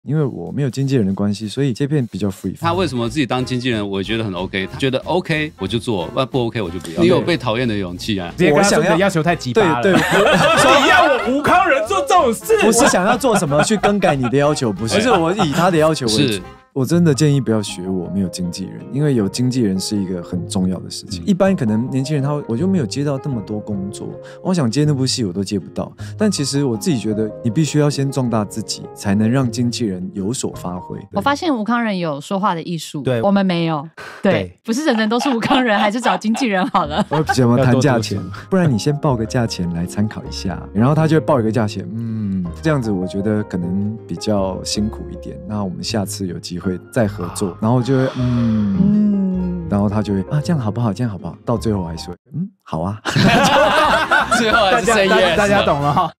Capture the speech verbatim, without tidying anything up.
因为我没有经纪人的关系，所以这片比较 free。 他为什么自己当经纪人？我觉得很 OK， 他觉得 OK 我就做，不不 OK 我就不要。你有被讨厌的勇气啊！ 我想要要求太鸡巴了。 对对， 你要我吴康仁做这种事， 不是想要做什么去更改你的要求，不是，是我以他的要求为主。我真的建议不要学我，没有经纪人，因为有经纪人是一个很重要的事情。一般可能年轻人他我就没有接到那么多工作，我想接那部戏我都接不到。但其实我自己觉得，你必须要先壮大自己，才能让经纪人有所发挥。 我发现吴康仁有说话的艺术， 对， 我们没有。对，对不是人人都是吴康仁，还是找经纪人好了。 我怎么谈价钱？不然你先报个价钱来参考一下，然后他就会报一个价钱，嗯，这样子我觉得可能比较辛苦一点。那我们下次有机会再合作。然后就会嗯嗯，然后他就会啊，这样好不好？这样好不好？到最后还是会嗯，好啊。 最后还是 say yes， 大家懂了哈。